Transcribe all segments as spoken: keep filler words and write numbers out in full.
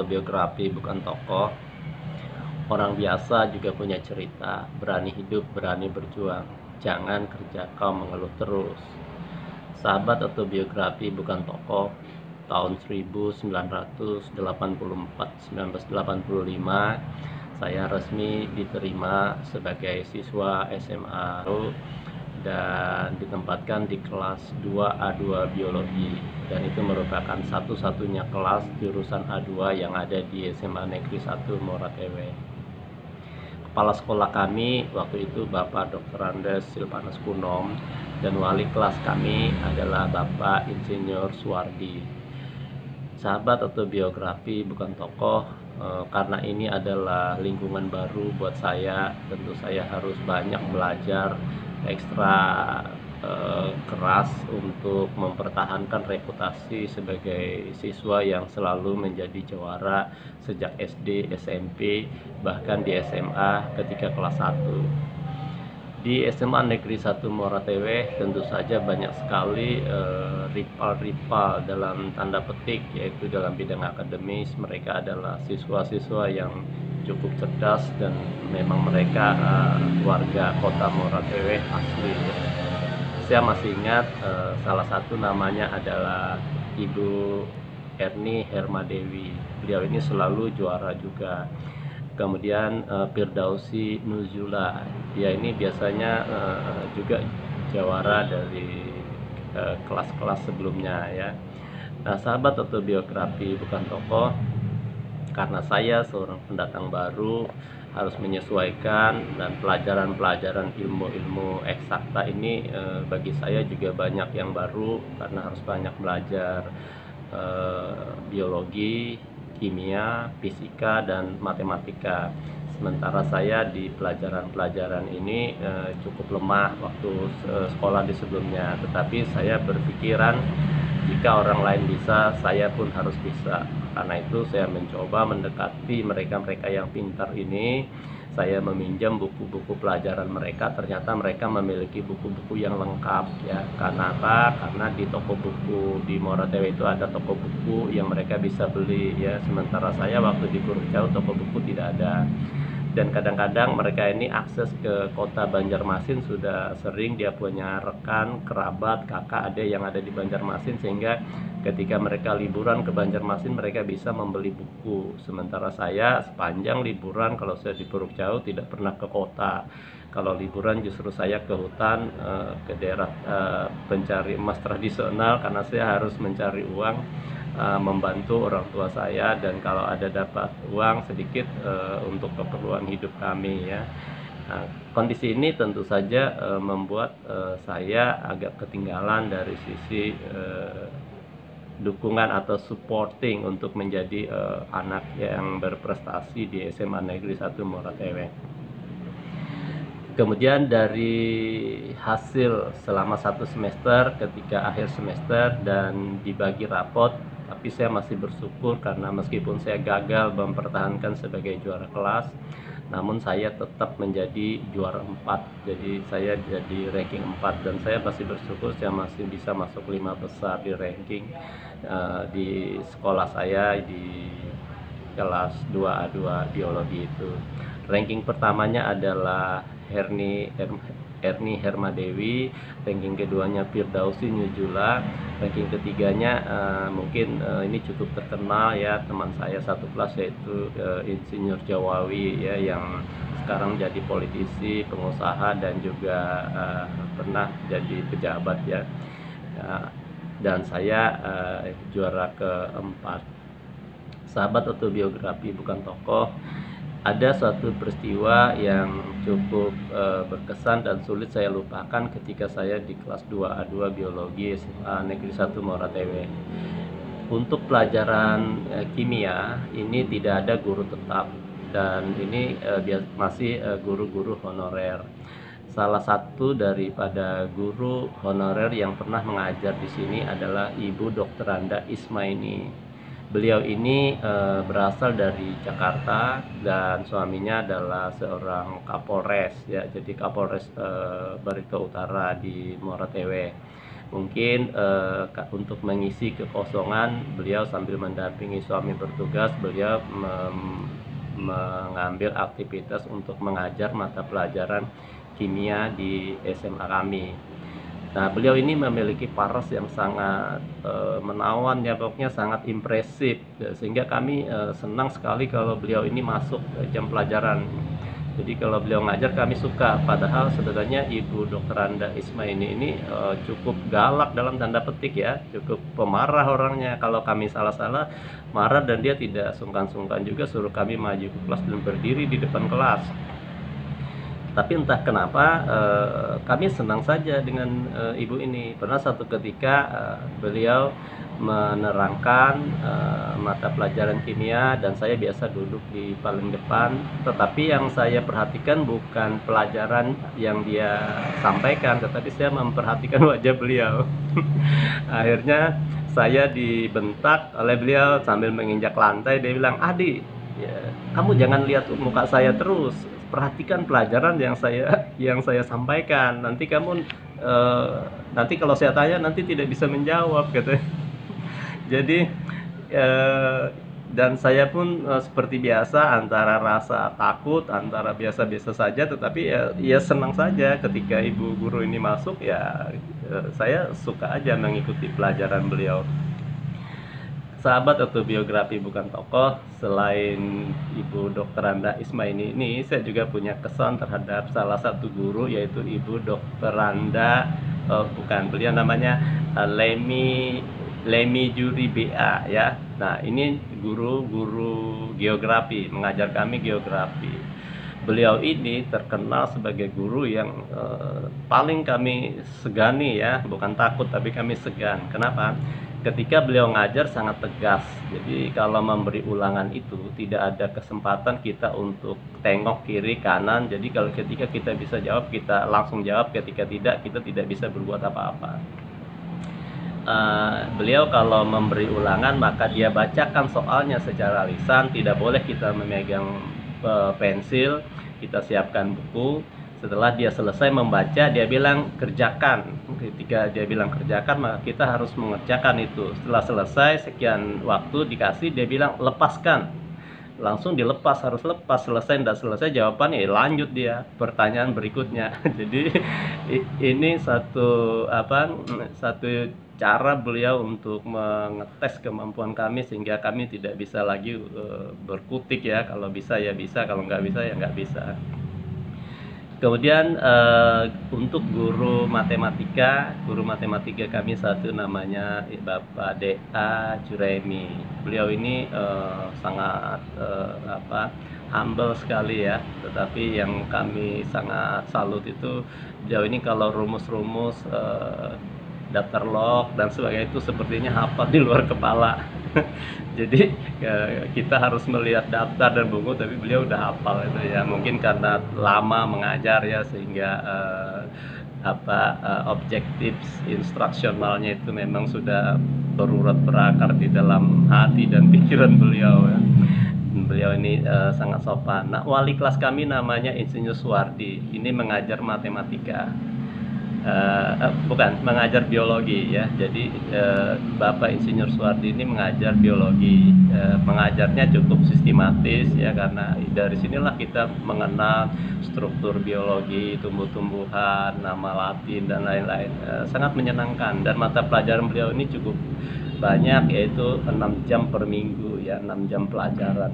autobiografi bukan tokoh. Orang biasa juga punya cerita, berani hidup, berani berjuang. Jangan kerja kau mengeluh terus. Sahabat autobiografi bukan tokoh, tahun seribu sembilan ratus delapan puluh empat sampai seribu sembilan ratus delapan puluh lima saya resmi diterima sebagai siswa S M A dan ditempatkan di kelas dua A dua Biologi, dan itu merupakan satu-satunya kelas jurusan A dua yang ada di S M A Negeri satu Moratewe. Kepala sekolah kami waktu itu Bapak doktor Andes Silvanus Kunom, dan wali kelas kami adalah Bapak Insinyur Suwardi. Sahabat autobiografi bukan tokoh, eh, karena ini adalah lingkungan baru buat saya. Tentu saya harus banyak belajar ekstra eh, keras untuk mempertahankan reputasi sebagai siswa yang selalu menjadi juara sejak S D, S M P, bahkan di S M A ketika kelas satu. Di S M A Negeri satu Moratewe tentu saja banyak sekali eh, rival-rival dalam tanda petik, yaitu dalam bidang akademis. Mereka adalah siswa-siswa yang cukup cerdas dan memang mereka eh, warga kota Moratewe asli. Saya masih ingat eh, salah satu namanya adalah Ibu Erni Hermadewi. Beliau ini selalu juara juga. Kemudian uh, Firdausi Nuzula, dia ini biasanya uh, juga jawara dari uh, kelas-kelas sebelumnya ya. Nah, sahabat autobiografi bukan tokoh, karena saya seorang pendatang baru harus menyesuaikan, dan pelajaran-pelajaran ilmu-ilmu eksakta ini uh, bagi saya juga banyak yang baru karena harus banyak belajar uh, biologi, kimia, fisika, dan matematika. Sementara saya di pelajaran-pelajaran ini eh, cukup lemah waktu eh, sekolah di sebelumnya. Tetapi saya berpikiran jika orang lain bisa, saya pun harus bisa. Karena itu saya mencoba mendekati mereka-mereka yang pintar ini. Saya meminjam buku-buku pelajaran mereka. Ternyata mereka memiliki buku-buku yang lengkap ya. Karena apa? Karena di toko buku di Moratewe itu ada toko buku yang mereka bisa beli ya. Sementara saya waktu di Puruk Jauh toko buku tidak ada. Dan kadang-kadang mereka ini akses ke kota Banjarmasin sudah sering, dia punya rekan, kerabat, kakak, adik yang ada di Banjarmasin, sehingga ketika mereka liburan ke Banjarmasin mereka bisa membeli buku. Sementara saya sepanjang liburan kalau saya di Puruk Jauh tidak pernah ke kota. Kalau liburan justru saya ke hutan, ke daerah pencari emas tradisional, karena saya harus mencari uang, Uh, membantu orang tua saya, dan kalau ada dapat uang sedikit uh, untuk keperluan hidup kami ya. Nah, kondisi ini tentu saja uh, membuat uh, saya agak ketinggalan dari sisi uh, dukungan atau supporting untuk menjadi uh, anak yang berprestasi di S M A Negeri satu Moratewe. Kemudian dari hasil selama satu semester, ketika akhir semester dan dibagi rapot, tapi saya masih bersyukur karena meskipun saya gagal mempertahankan sebagai juara kelas, namun saya tetap menjadi juara empat. Jadi saya jadi ranking empat, dan saya masih bersyukur saya masih bisa masuk lima besar di ranking uh, di sekolah saya di kelas dua A dua Biologi itu. Ranking pertamanya adalah Herni Erni Hermadewi, ranking keduanya Firdausi Nuzula, ranking ketiganya uh, mungkin uh, ini cukup terkenal ya, teman saya satu kelas, yaitu uh, Insinyur Jawawi ya, yang sekarang jadi politisi, pengusaha, dan juga uh, pernah jadi pejabat ya. Uh, dan saya uh, juara keempat. Sahabat autobiografi bukan tokoh, ada suatu peristiwa yang cukup e, berkesan dan sulit saya lupakan ketika saya di kelas dua A dua Biologi S M A Negeri satu Moratewe. Untuk pelajaran e, kimia ini tidak ada guru tetap, dan ini e, masih guru-guru honorer. Salah satu daripada guru honorer yang pernah mengajar di sini adalah Ibu doktor Anda Ismaini. Beliau ini e, berasal dari Jakarta, dan suaminya adalah seorang Kapolres ya, jadi Kapolres e, Barito Utara di Moratewe. Mungkin eh, ka- untuk mengisi kekosongan, beliau sambil mendampingi suami bertugas, beliau mem- mengambil aktivitas untuk mengajar mata pelajaran kimia di S M A kami. Nah, beliau ini memiliki paras yang sangat eh, menawan ya, pokoknya sangat impresif. Ya, sehingga kami eh, senang sekali kalau beliau ini masuk eh, jam pelajaran. Jadi kalau beliau ngajar kami suka, padahal sebenarnya Ibu Dokter Anda Ismaini ini eh, cukup galak dalam tanda petik ya, cukup pemarah orangnya. Kalau kami salah-salah marah, dan dia tidak sungkan-sungkan juga suruh kami maju ke kelas dan berdiri di depan kelas. Tapi entah kenapa eh, kami senang saja dengan eh, ibu ini. Pernah satu ketika eh, beliau menerangkan eh, mata pelajaran kimia dan saya biasa duduk di paling depan. Tetapi yang saya perhatikan bukan pelajaran yang dia sampaikan, tetapi saya memperhatikan wajah beliau. Akhirnya saya dibentak oleh beliau sambil menginjak lantai. Dia bilang, "Adi, ya, kamu jangan lihat muka saya terus, perhatikan pelajaran yang saya yang saya sampaikan. Nanti kamu eh, nanti kalau saya tanya nanti tidak bisa menjawab," gitu. Jadi eh, dan saya pun eh, seperti biasa, antara rasa takut, antara biasa-biasa saja, tetapi ya, ya senang saja ketika ibu guru ini masuk ya, eh, saya suka aja mengikuti pelajaran beliau. Sahabat atau biografi bukan tokoh, selain Ibu Dokter Anda Ismaini ini, saya juga punya kesan terhadap salah satu guru, yaitu Ibu Dokter Anda, eh, bukan, beliau namanya eh, Lemi Lemi Juri B A ya. Nah, ini guru-guru geografi, mengajar kami geografi. Beliau ini terkenal sebagai guru yang eh, paling kami segani ya, bukan takut tapi kami segan. Kenapa? Ketika beliau ngajar sangat tegas. Jadi kalau memberi ulangan itu tidak ada kesempatan kita untuk tengok kiri kanan. Jadi kalau ketika kita bisa jawab, kita langsung jawab, ketika tidak, kita tidak bisa berbuat apa-apa. Uh, beliau kalau memberi ulangan maka dia bacakan soalnya secara lisan, tidak boleh kita memegang uh, pensil, kita siapkan buku. Setelah dia selesai membaca, dia bilang kerjakan. Ketika dia bilang kerjakan, maka kita harus mengerjakan itu. Setelah selesai sekian waktu dikasih, dia bilang lepaskan, langsung dilepas, harus lepas. Selesai tidak selesai jawabannya, ya lanjut dia pertanyaan berikutnya. Jadi ini satu apa satu cara beliau untuk mengetes kemampuan kami, sehingga kami tidak bisa lagi uh, berkutik ya, kalau bisa ya bisa, kalau nggak bisa ya nggak bisa. Kemudian uh, untuk guru matematika, guru matematika kami satu namanya Bapak D A Juremi. Beliau ini uh, sangat uh, apa humble sekali ya, tetapi yang kami sangat salut itu beliau ini kalau rumus-rumus uh, daftar log dan sebagainya itu sepertinya hafal di luar kepala. Jadi kita harus melihat daftar dan buku, tapi beliau udah hafal itu ya. Mungkin karena lama mengajar ya, sehingga eh, apa eh, objektif instruksionalnya itu memang sudah berurat berakar di dalam hati dan pikiran beliau ya. Beliau ini eh, sangat sopan. Nah, wali kelas kami namanya Insinyur Suwardi. Ini mengajar matematika. Uh, uh, bukan, mengajar biologi ya. Jadi uh, Bapak Insinyur Suwardi ini mengajar biologi. Uh, mengajarnya cukup sistematis ya, karena dari sinilah kita mengenal struktur biologi, tumbuh-tumbuhan, nama Latin dan lain-lain. Uh, sangat menyenangkan, dan mata pelajaran beliau ini cukup banyak, yaitu enam jam per minggu ya, enam jam pelajaran.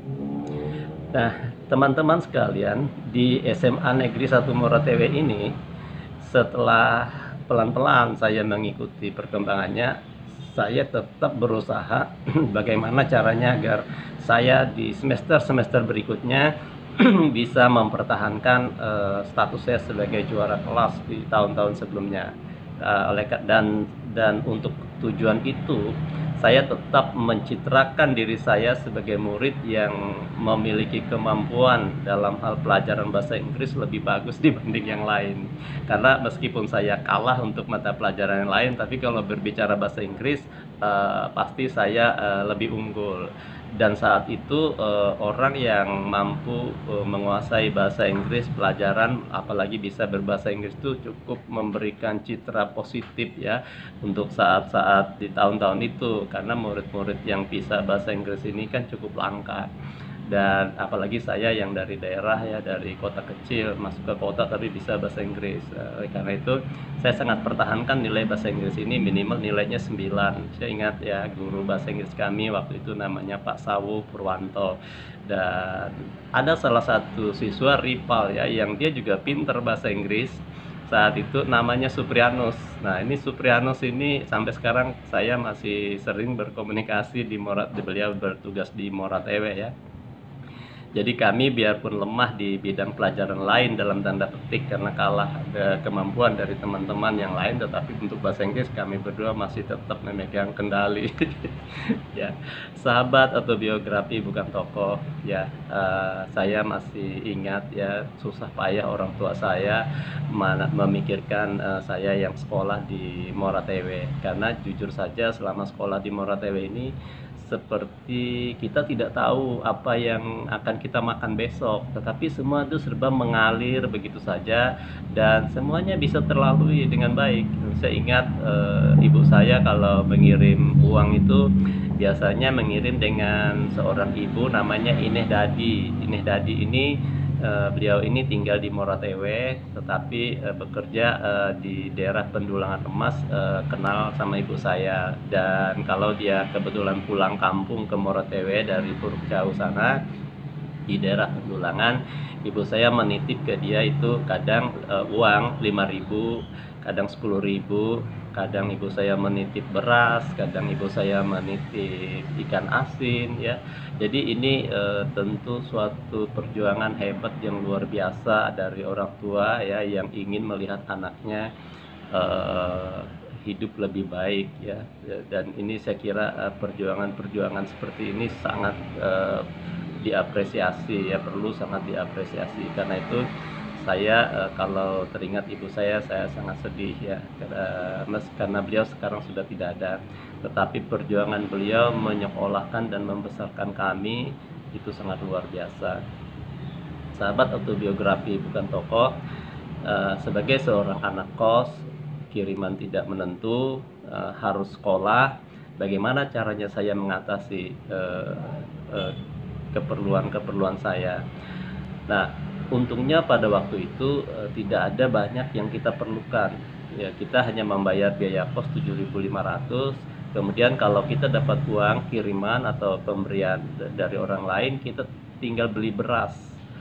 Nah, teman-teman sekalian, di S M A Negeri satu Moratewe ini, setelah pelan-pelan saya mengikuti perkembangannya, saya tetap berusaha bagaimana caranya agar saya di semester-semester berikutnya bisa mempertahankan uh, status saya sebagai juara kelas di tahun-tahun sebelumnya. Uh, oleh dan dan untuk tujuan itu, saya tetap mencitrakan diri saya sebagai murid yang memiliki kemampuan dalam hal pelajaran bahasa Inggris lebih bagus dibanding yang lain. Karena meskipun saya kalah untuk mata pelajaran yang lain, tapi kalau berbicara bahasa Inggris uh, pasti saya uh, lebih unggul. Dan saat itu eh, orang yang mampu eh, menguasai bahasa Inggris, pelajaran apalagi bisa berbahasa Inggris itu cukup memberikan citra positif ya untuk saat-saat di tahun-tahun itu, karena murid-murid yang bisa bahasa Inggris ini kan cukup langka. Dan apalagi saya yang dari daerah ya, dari kota kecil masuk ke kota tapi bisa bahasa Inggris. Eh, karena itu saya sangat pertahankan nilai bahasa Inggris ini minimal nilainya sembilan. Saya ingat ya, guru bahasa Inggris kami waktu itu namanya Pak Sawu Purwanto. Dan ada salah satu siswa rival ya yang dia juga pinter bahasa Inggris saat itu, namanya Suprianus. Nah, ini Suprianus ini sampai sekarang saya masih sering berkomunikasi di Morat, beliau bertugas di Moratewe ya. Jadi kami biarpun lemah di bidang pelajaran lain dalam tanda petik karena kalah eh, kemampuan dari teman-teman yang lain, tetapi untuk bahasa Inggris kami berdua masih tetap memegang kendali. Ya, sahabat atau biografi bukan tokoh ya. Eh, saya masih ingat ya, susah payah orang tua saya mana memikirkan eh, saya yang sekolah di Moratewe, karena jujur saja selama sekolah di Moratewe ini seperti kita tidak tahu apa yang akan kita makan besok, tetapi semua itu serba mengalir begitu saja dan semuanya bisa terlalui dengan baik. Saya ingat eh, ibu saya kalau mengirim uang itu biasanya mengirim dengan seorang ibu namanya Ineh Dadi. Ineh Dadi ini eh, beliau ini tinggal di Moratewe tetapi eh, bekerja eh, di daerah Pendulangan Emas, eh, kenal sama ibu saya. Dan kalau dia kebetulan pulang kampung ke Moratewe dari Puruk Jauh sana di daerah Pendulangan, ibu saya menitip ke dia itu kadang eh, uang lima ribu, kadang sepuluh ribu, kadang ibu saya menitip beras, kadang ibu saya menitip ikan asin ya. Jadi ini eh, tentu suatu perjuangan hebat yang luar biasa dari orang tua ya yang ingin melihat anaknya eh, hidup lebih baik ya. Dan ini saya kira eh, perjuangan-perjuangan seperti ini sangat eh, diapresiasi ya, perlu sangat diapresiasi. Karena itu saya eh, kalau teringat ibu saya, saya sangat sedih ya, karena, mes, karena beliau sekarang sudah tidak ada. Tetapi perjuangan beliau menyekolahkan dan membesarkan kami itu sangat luar biasa. Sahabat autobiografi bukan tokoh, eh, sebagai seorang anak kos, kiriman tidak menentu, eh, harus sekolah. Bagaimana caranya saya mengatasi eh, eh, keperluan-keperluan saya? Nah, untungnya pada waktu itu eh, tidak ada banyak yang kita perlukan. Ya, kita hanya membayar biaya kos tujuh ribu lima ratus. Kemudian kalau kita dapat uang kiriman atau pemberian dari orang lain, kita tinggal beli beras.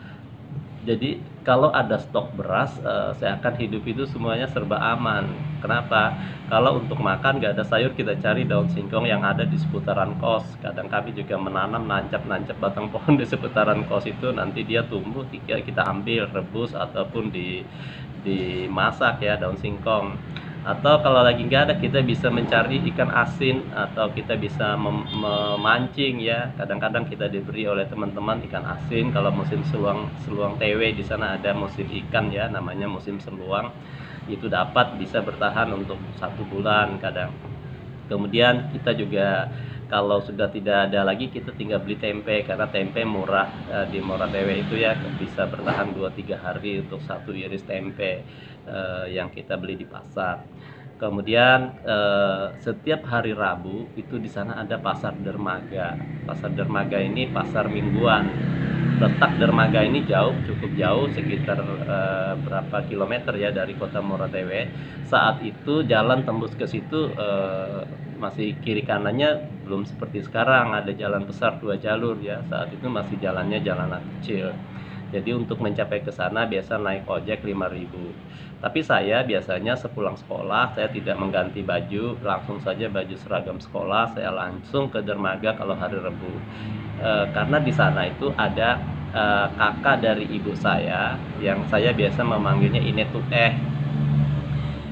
Jadi kalau ada stok beras, eh, seakan hidup itu semuanya serba aman. Kenapa? Kalau untuk makan nggak ada sayur, kita cari daun singkong yang ada di seputaran kos. Kadang kami juga menanam nancap-nancap batang pohon di seputaran kos itu, nanti dia tumbuh, tinggal kita ambil, rebus ataupun di dimasak ya, daun singkong. Atau kalau lagi nggak ada, kita bisa mencari ikan asin atau kita bisa mem- memancing ya. Kadang-kadang kita diberi oleh teman-teman ikan asin. Kalau musim seluang seluang T W di sana ada musim ikan ya, namanya musim seluang. Itu dapat bisa bertahan untuk satu bulan kadang. Kemudian kita juga kalau sudah tidak ada lagi, kita tinggal beli tempe karena tempe murah eh, di Moratewe itu ya, bisa bertahan dua tiga hari untuk satu iris tempe eh, yang kita beli di pasar. Kemudian eh, setiap hari Rabu itu di sana ada pasar dermaga. Pasar dermaga ini pasar mingguan. Letak dermaga ini jauh, cukup jauh, sekitar eh, berapa kilometer ya dari kota Moratewe. Saat itu jalan tembus ke situ eh, masih kiri kanannya belum seperti sekarang ada jalan besar dua jalur ya. Saat itu masih jalannya jalanan kecil. Jadi untuk mencapai ke sana biasa naik ojek lima ribu. Tapi saya biasanya sepulang sekolah, saya tidak mengganti baju, langsung saja baju seragam sekolah, saya langsung ke dermaga kalau hari Rabu. E, karena di sana itu ada e, kakak dari ibu saya yang saya biasa memanggilnya Ine Tuteh.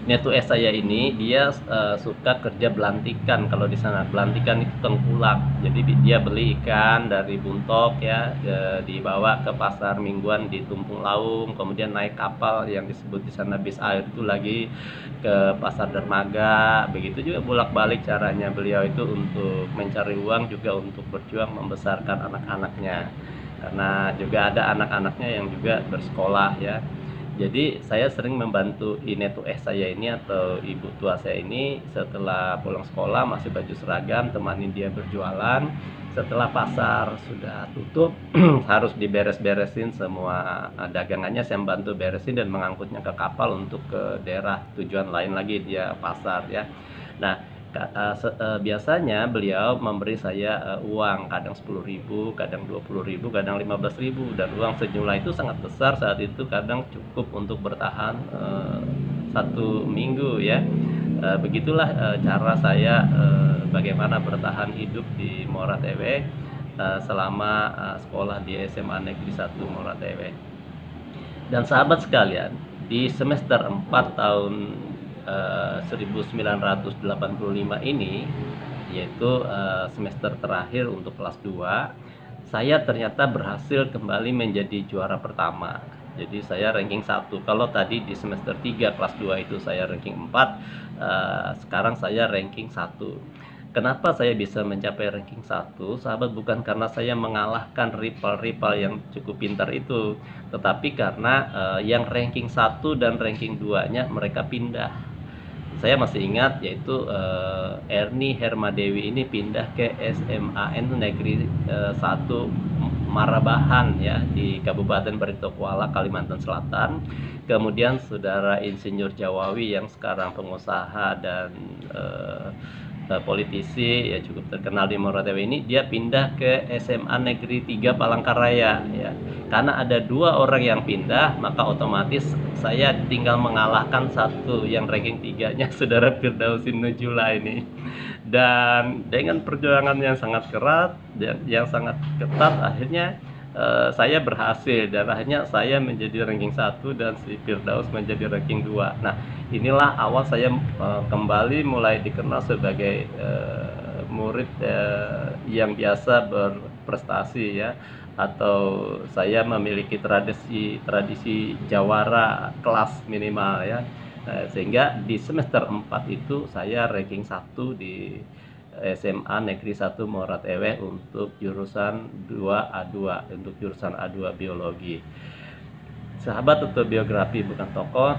Netu S saya ini dia uh, suka kerja belantikan. Kalau di sana belantikan itu tengkulak, jadi dia beli ikan dari Buntok ya, e, dibawa ke pasar mingguan di Tumpung Laung, kemudian naik kapal yang disebut di sana bis air itu lagi ke pasar dermaga. Begitu juga bolak-balik caranya beliau itu untuk mencari uang, juga untuk berjuang membesarkan anak-anaknya, karena juga ada anak-anaknya yang juga bersekolah ya. Jadi saya sering membantu inetu eh saya ini atau ibu tua saya ini setelah pulang sekolah masih baju seragam, temani dia berjualan. Setelah pasar sudah tutup harus diberes-beresin semua eh, dagangannya, saya bantu beresin dan mengangkutnya ke kapal untuk ke daerah tujuan lain lagi dia pasar ya. Nah, Ka- eh, se- eh, biasanya beliau memberi saya eh, uang, kadang sepuluh ribu, kadang dua puluh ribu, kadang lima belas ribu, dan uang sejumlah itu sangat besar saat itu, kadang cukup untuk bertahan eh, satu minggu ya. Eh, begitulah eh, cara saya eh, bagaimana bertahan hidup di Muara Ewe eh, selama eh, sekolah di S M A Negeri satu Muara Ewe. Dan sahabat sekalian, di semester empat tahun eh, seribu sembilan ratus delapan puluh lima ini, yaitu eh, semester terakhir untuk kelas dua, saya ternyata berhasil kembali menjadi juara pertama. Jadi saya ranking satu. Kalau tadi di semester tiga kelas dua itu saya ranking empat, eh, sekarang saya ranking satu. Kenapa saya bisa mencapai ranking satu, sahabat? Bukan karena saya mengalahkan rival-rival yang cukup pintar itu, tetapi karena eh, yang ranking satu dan ranking dua-nya mereka pindah. Saya masih ingat, yaitu eh, Erni Hermadewi ini pindah ke S M A N Negeri eh, satu Marabahan ya, di Kabupaten Barito Kuala, Kalimantan Selatan. Kemudian saudara Insinyur Jawawi yang sekarang pengusaha dan eh, eh, politisi ya, cukup terkenal di Moratewe ini, dia pindah ke S M A Negeri tiga Palangkaraya ya. Karena ada dua orang yang pindah, maka otomatis saya tinggal mengalahkan satu yang ranking tiganya saudara Firdausin Nujula ini. Dan dengan perjuangan yang sangat keras dan yang sangat ketat, akhirnya eh, saya berhasil, dan akhirnya saya menjadi ranking satu dan si Firdaus menjadi ranking dua. Nah, inilah awal saya eh, kembali mulai dikenal sebagai eh, murid eh, yang biasa berprestasi ya, atau saya memiliki tradisi tradisi jawara kelas minimal ya. Eh, sehingga di semester empat itu saya ranking satu di S M A Negeri satu Morat Ewe untuk jurusan dua A dua, untuk jurusan A dua biologi. Sahabat atau biografi bukan tokoh,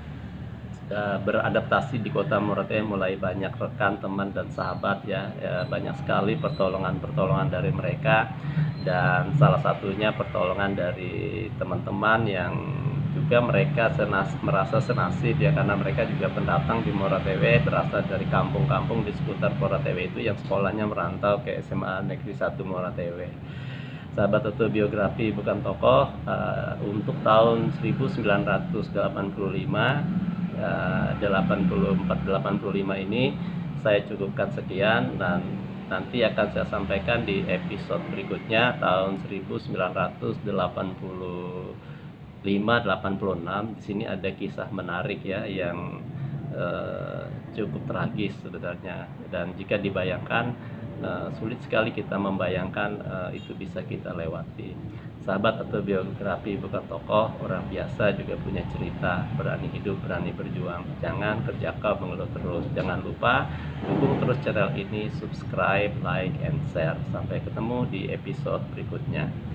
eh, beradaptasi di kota Moratewe mulai banyak rekan, teman, dan sahabat ya. Ya, banyak sekali pertolongan-pertolongan dari mereka, dan salah satunya pertolongan dari teman-teman yang juga mereka senas, merasa senasib ya, karena mereka juga pendatang di Moratewe, berasal dari kampung-kampung di seputar Moratewe itu yang sekolahnya merantau ke S M A Negeri satu Moratewe. Sahabat atau biografi bukan tokoh, uh, untuk tahun seribu sembilan ratus delapan puluh lima, uh, delapan puluh empat delapan puluh lima ini saya cukupkan sekian, dan nanti akan saya sampaikan di episode berikutnya tahun seribu sembilan ratus delapan puluh lima delapan puluh enam. Di sini ada kisah menarik ya, yang uh, cukup tragis sebenarnya, dan jika dibayangkan uh, sulit sekali kita membayangkan uh, itu bisa kita lewati. Sahabat atau biografi bukan tokoh, orang biasa juga punya cerita, berani hidup, berani berjuang. Jangan kerja kau mengeluh terus. Jangan lupa dukung terus channel ini, subscribe, like, and share. Sampai ketemu di episode berikutnya.